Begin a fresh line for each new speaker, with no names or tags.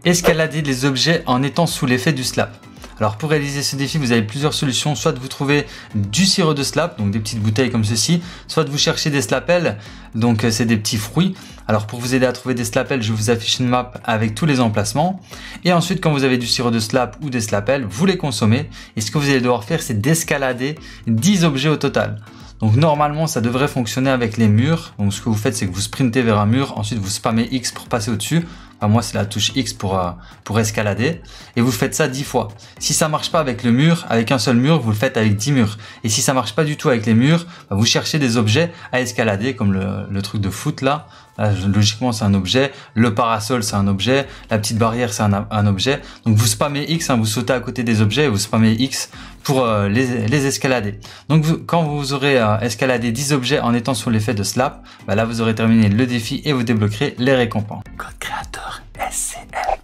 Escalader les objets en étant sous l'effet du slap. Alors pour réaliser ce défi, vous avez plusieurs solutions. Soit vous trouvez du sirop de slap, donc des petites bouteilles comme ceci. Soit vous cherchez des slapels, donc c'est des petits fruits. Alors pour vous aider à trouver des slapels, je vous affiche une map avec tous les emplacements. Et ensuite, quand vous avez du sirop de slap ou des slapels, vous les consommez. Et ce que vous allez devoir faire, c'est d'escalader 10 objets au total. Donc normalement, ça devrait fonctionner avec les murs. Donc ce que vous faites, c'est que vous sprintez vers un mur, ensuite vous spammez X pour passer au-dessus. Enfin, moi, c'est la touche X pour escalader. Et vous faites ça 10 fois. Si ça marche pas avec le mur, avec un seul mur, vous le faites avec 10 murs. Et si ça marche pas du tout avec les murs, vous cherchez des objets à escalader, comme le truc de foot là. Logiquement, c'est un objet. Le parasol, c'est un objet. La petite barrière, c'est un objet. Donc vous spammez X, vous sautez à côté des objets et vous spammez X pour les escalader. Donc quand vous aurez escaladé 10 objets en étant sous l'effet de slap, là vous aurez terminé le défi et vous débloquerez les récompenses. Code créateur SCL.